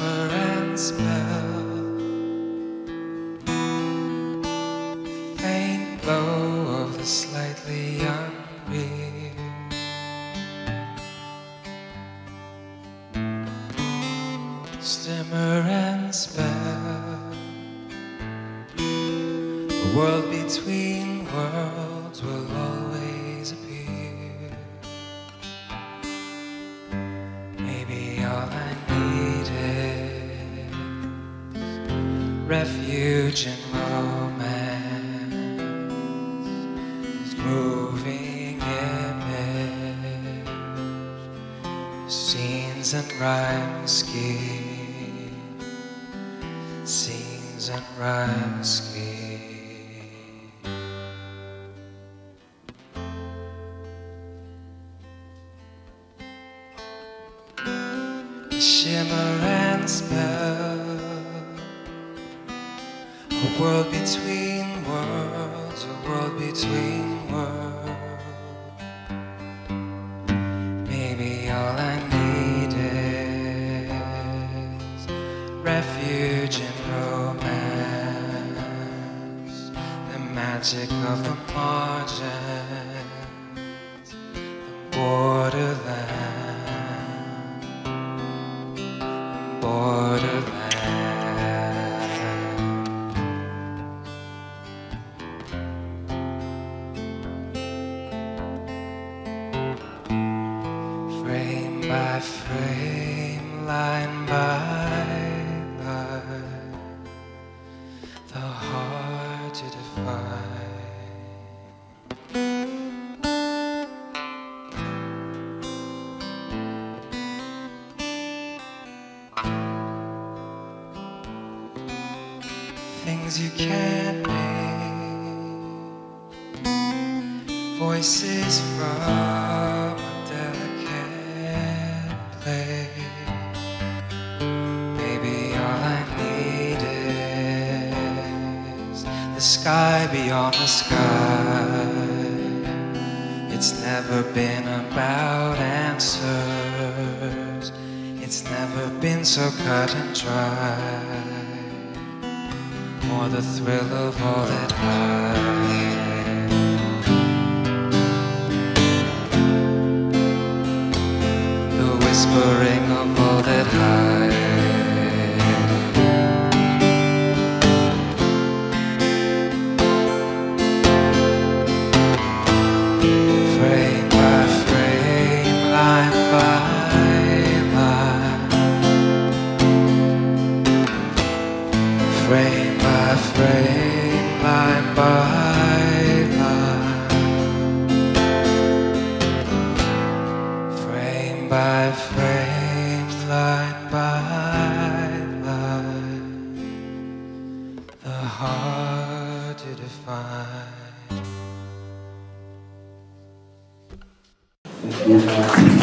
shimmer and spell, faint glow of the slightly unreal. Shimmer and spell, a world between worlds will always appear. Maybe all I need is refuge in romance, this moving image, scenes and rhyme scheme, scenes and rhyme scheme. Shimmer and spell, a world between worlds, a world between worlds. Maybe all I need is refuge in romance, the magic of the margins, the borderland. Frame by frame, line by line, the hard to define. Things you can't name, voices from a delicate place. Maybe all I need is the sky beyond the sky. It's never been about answers, it's never been so cut and dry, or the thrill of all that high. The whispering of all that high. Frame by frame, line by line, frame by frame, line by line, frame by frame, line by line, the hard to define. Thank you.